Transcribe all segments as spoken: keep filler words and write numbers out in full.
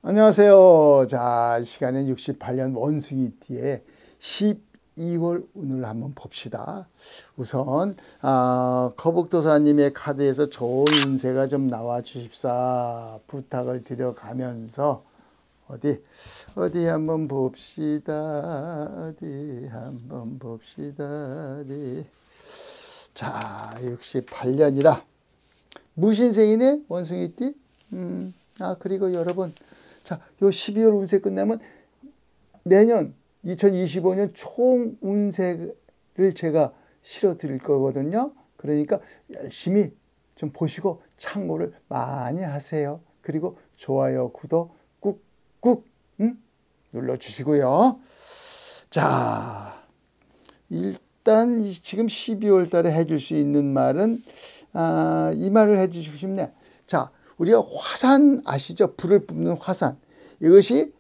안녕하세요. 자, 이 시간엔 육십팔 년 원숭이띠의 십이월 운을 한번 봅시다. 우선 아, 거북도사님의 카드에서 좋은 운세가 좀 나와 주십사 부탁을 드려가면서 어디 어디 한번 봅시다. 어디 한번 봅시다. 어디. 자, 육십팔 년이라 무신생이네 원숭이띠. 음, 아 그리고 여러분. 자, 요 십이월 운세 끝나면 내년 이천이십오 년 총 운세를 제가 실어 드릴 거거든요. 그러니까 열심히 좀 보시고 참고를 많이 하세요. 그리고 좋아요, 구독 꾹꾹 음? 눌러 주시고요. 자, 일단 지금 십이월 달에 해줄 수 있는 말은 아, 이 말을 해주시고 싶네. 자, 우리가 화산 아시죠? 불을 뿜는 화산. 이것이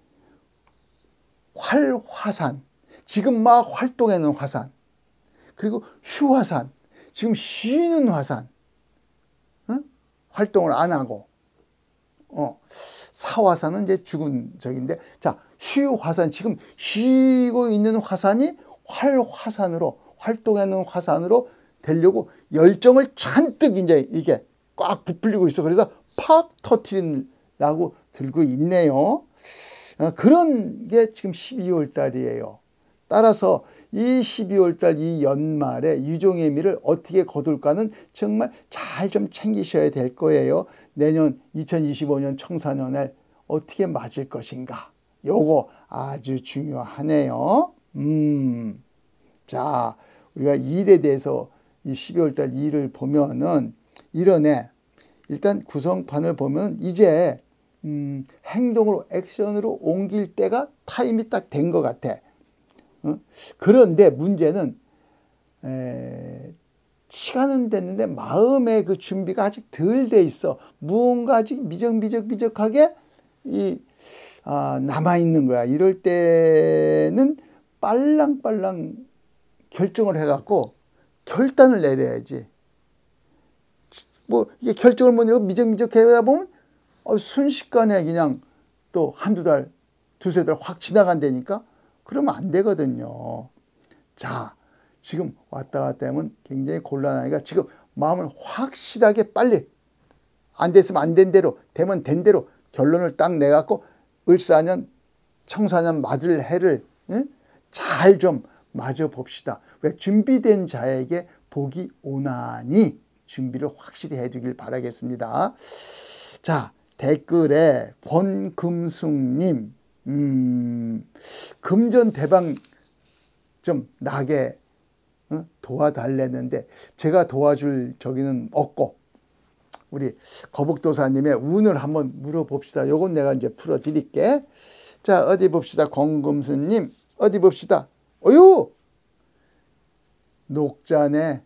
활화산. 지금 막 활동하는 화산. 그리고 휴화산. 지금 쉬는 화산. 응? 활동을 안 하고. 어. 사화산은 이제 죽은 적인데. 자, 휴화산. 지금 쉬고 있는 화산이 활화산으로, 활동하는 화산으로 되려고 열정을 잔뜩 이제 이게 꽉 부풀리고 있어. 그래서 팍 터트리려고 들고 있네요. 그런 게 지금 십이월 달이에요. 따라서 이 십이월 달 이 연말에 유종의 미를 어떻게 거둘까는 정말 잘 좀 챙기셔야 될 거예요. 내년 이천이십오 년 청사년에 어떻게 맞을 것인가. 요거 아주 중요하네요. 음. 자, 우리가 일에 대해서 이 십이월 달 일을 보면은 이러네. 일단 구성판을 보면 이제 음, 행동으로 액션으로 옮길 때가 타임이 딱 된 것 같아. 어? 그런데 문제는 에, 시간은 됐는데 마음의 그 준비가 아직 덜 돼 있어. 무언가 아직 미적미적미적하게 이, 아, 남아 있는 거야. 이럴 때는 빨랑빨랑 결정을 해갖고 결단을 내려야지. 뭐 이게 결정을 못 내고 미적미적 해야 보면 어, 순식간에 그냥 또 한두 달, 두세 달 확 지나간다니까? 그러면 안 되거든요. 자, 지금 왔다 갔다 하면 굉장히 곤란하니까 지금 마음을 확실하게 빨리 안 됐으면 안 된 대로, 되면 된 대로 결론을 딱 내갖고 을사년, 청사년 맞을 해를 응? 잘 좀 맞아 봅시다. 왜? 준비된 자에게 복이 오나니 준비를 확실히 해두길 바라겠습니다. 자, 댓글에 권금숙님, 음, 금전 대방 좀 나게 어? 도와달랬는데 제가 도와줄 저기는 없고 우리 거북도사님의 운을 한번 물어봅시다. 요건 내가 이제 풀어드릴게. 자, 어디 봅시다. 권금숙님, 어디 봅시다. 어유, 녹자네.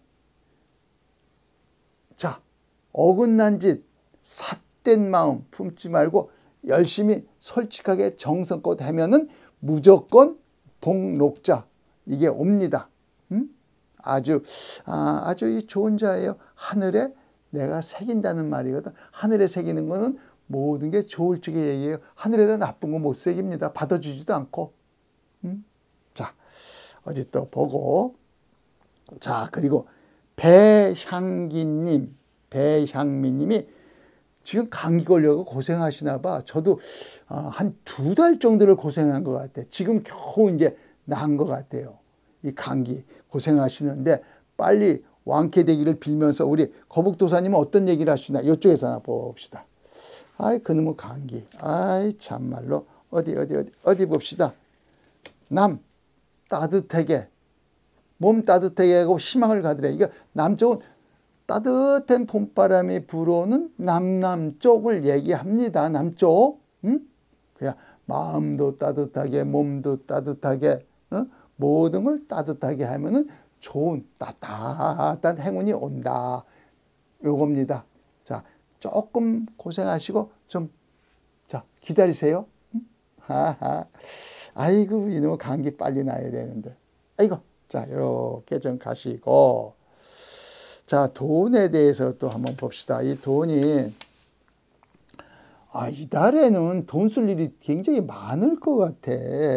자, 어긋난 짓, 삿된 마음 품지 말고 열심히 솔직하게 정성껏 하면은 무조건 복록자 이게 옵니다. 음? 아주 아, 아주 좋은 자예요. 하늘에 내가 새긴다는 말이거든. 하늘에 새기는 거는 모든 게 좋을 적의 얘기예요. 하늘에다 나쁜 거 못 새깁니다. 받아주지도 않고. 음? 자, 어디 또 보고. 자, 그리고 배향기님, 배향미님이 지금 감기 걸려서 고생하시나 봐. 저도 한 두 달 정도를 고생한 것 같아요. 지금 겨우 이제 나은 것 같아요. 이 감기 고생하시는데 빨리 완쾌되기를 빌면서 우리 거북도사님은 어떤 얘기를 하시나 이쪽에서 하나 봅시다. 아이 그놈의 감기. 아이 참말로 어디 어디 어디 어디 봅시다. 남 따뜻하게 몸 따뜻하게 하고 희망을 가더래. 이게 남쪽은 따뜻한 봄바람이 불어오는 남남쪽을 얘기합니다. 남쪽. 응? 그냥 마음도 따뜻하게 몸도 따뜻하게 어? 모든 걸 따뜻하게 하면은 좋은 따뜻한 행운이 온다. 요겁니다. 자, 조금 고생하시고 좀 자, 기다리세요. 응? 하하. 아이고 이놈의 감기 빨리 나야 되는데. 아이고. 자, 이렇게 좀 가시고. 자, 돈에 대해서 또 한번 봅시다. 이 돈이 아, 이달에는 돈 쓸 일이 굉장히 많을 것 같아.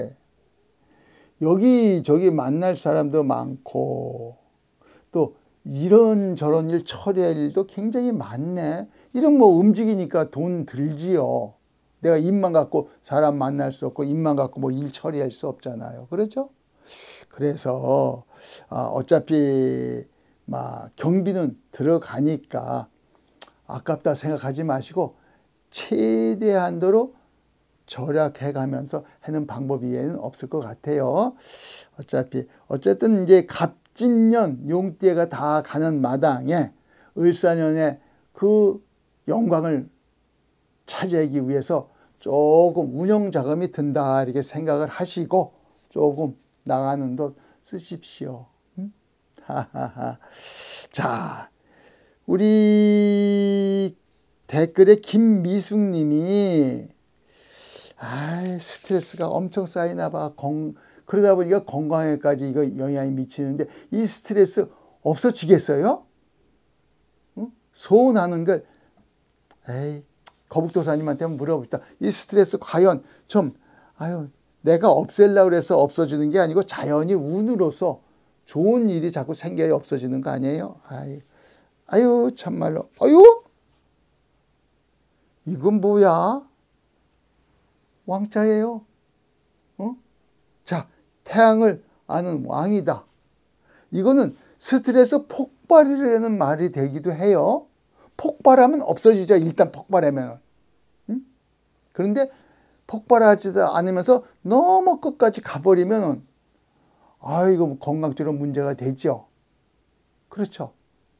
여기저기 만날 사람도 많고 또 이런저런 일 처리할 일도 굉장히 많네. 이런 뭐 움직이니까 돈 들지요. 내가 입만 갖고 사람 만날 수 없고 입만 갖고 뭐 일 처리할 수 없잖아요. 그렇죠? 그래서 어차피 막 경비는 들어가니까 아깝다 생각하지 마시고 최대한도로 절약해 가면서 하는 방법 이외에는 없을 것 같아요. 어차피 어쨌든 이제 갑진년 용띠가 다 가는 마당에 을사년에 그 영광을 차지하기 위해서 조금 운영 자금이 든다 이렇게 생각을 하시고 조금 나가는 돈 쓰십시오. 음? 하하하. 자, 우리 댓글에 김미숙님이 아, 스트레스가 엄청 쌓이나 봐. 건, 그러다 보니까 건강에까지 이거 영향이 미치는데 이 스트레스 없어지겠어요? 응? 소원하는 걸 에이, 거북도사님한테 한번 물어봅시다. 이 스트레스 과연 좀 아유 내가 없애려고 해서 없어지는 게 아니고 자연히 운으로서 좋은 일이 자꾸 생겨야 없어지는 거 아니에요? 아유, 아유 참말로 아유 이건 뭐야? 왕자예요. 어? 자, 태양을 아는 왕이다. 이거는 스트레스 폭발이라는 말이 되기도 해요. 폭발하면 없어지죠. 일단 폭발하면. 응? 그런데 폭발하지도 않으면서 너무 끝까지 가버리면 아 이거 건강적으로 문제가 되죠. 그렇죠.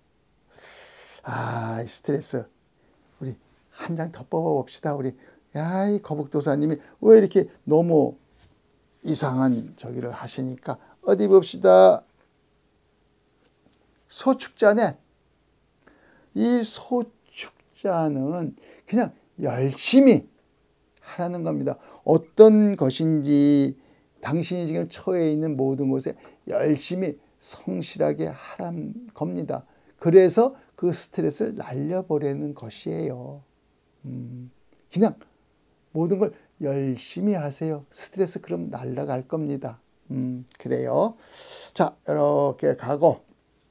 아 스트레스 우리 한 장 더 뽑아봅시다. 우리 야, 이 거북도사님이 왜 이렇게 너무 이상한 저기를 하시니까 어디 봅시다. 소축자네. 이 소축자는 그냥 열심히 하라는 겁니다. 어떤 것인지 당신이 지금 처해 있는 모든 것에 열심히 성실하게 하라는 겁니다. 그래서 그 스트레스를 날려버리는 것이에요. 음, 그냥 모든 걸 열심히 하세요. 스트레스 그럼 날아갈 겁니다. 음, 그래요. 자, 이렇게 가고.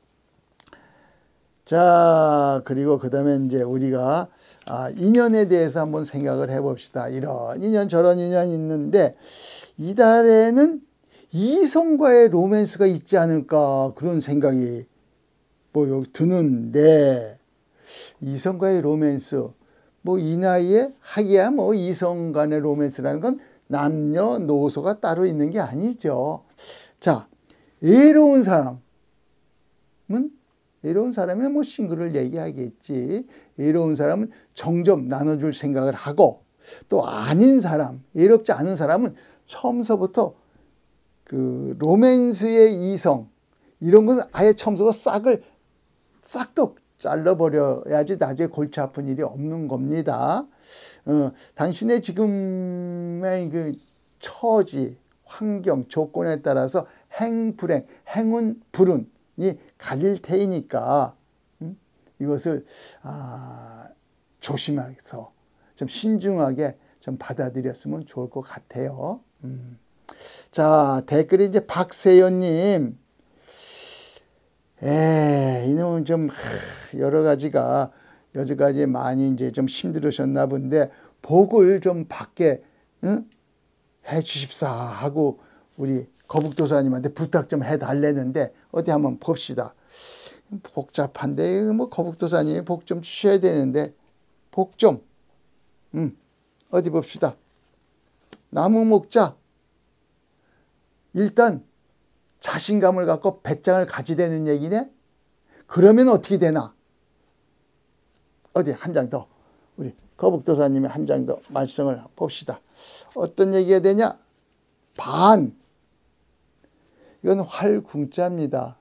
자, 그리고 그 다음에 이제 우리가 아, 인연에 대해서 한번 생각을 해 봅시다. 이런 인연, 저런 인연이 있는데, 이달에는 이성과의 로맨스가 있지 않을까, 그런 생각이 뭐 드는데, 이성과의 로맨스, 뭐 이 나이에 하기야 뭐 이성 간의 로맨스라는 건 남녀노소가 따로 있는 게 아니죠. 자, 외로운 사람은 외로운 사람이면 뭐 싱글을 얘기하겠지. 외로운 사람은 정좀 나눠줄 생각을 하고, 또 아닌 사람, 외롭지 않은 사람은 처음서부터 그 로맨스의 이성 이런 것은 아예 처음부터 싹을 싹도 잘라버려야지 나중에 골치 아픈 일이 없는 겁니다. 어, 당신의 지금의 그 처지, 환경, 조건에 따라서 행불행, 행운, 불운이 갈릴 테니까 음? 이것을 아, 조심해서 좀 신중하게 좀 받아들였으면 좋을 것 같아요. 음. 자, 댓글이 이제 박세연님. 에, 이놈은 좀 여러 가지가 여기까지 많이 이제 좀 힘들으셨나 본데 복을 좀 받게 응? 해 주십사 하고 우리 거북도사님한테 부탁 좀 해달래는데 어디 한번 봅시다. 복잡한데 뭐 거북도사님이 복 좀 주셔야 되는데 복 좀 음, 어디 봅시다. 나무 목자 일단 자신감을 갖고 배짱을 가지되는 얘기네. 그러면 어떻게 되나? 어디 한 장 더 우리 거북도사님의 한 장 더 말씀을 봅시다. 어떤 얘기가 되냐? 반. 이건 활궁자입니다.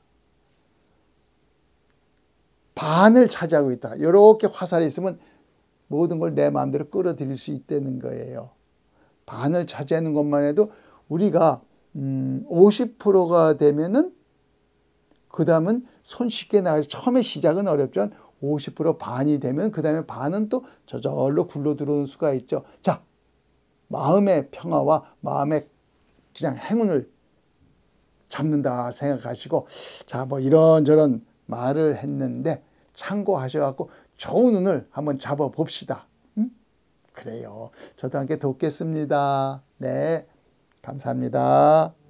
반을 차지하고 있다. 이렇게 화살이 있으면 모든 걸 내 마음대로 끌어들일 수 있다는 거예요. 반을 차지하는 것만 해도 우리가 음, 오십 퍼센트가 되면은 그 다음은 손쉽게 나가서 처음에 시작은 어렵지만 오십 퍼센트 반이 되면 그 다음에 반은 또 저절로 굴러 들어오는 수가 있죠. 자, 마음의 평화와 마음의 그냥 행운을 잡는다 생각하시고, 자, 뭐 이런저런 말을 했는데 참고하셔갖고 좋은 운을 한번 잡아 봅시다. 응? 그래요. 저도 함께 돕겠습니다. 네, 감사합니다.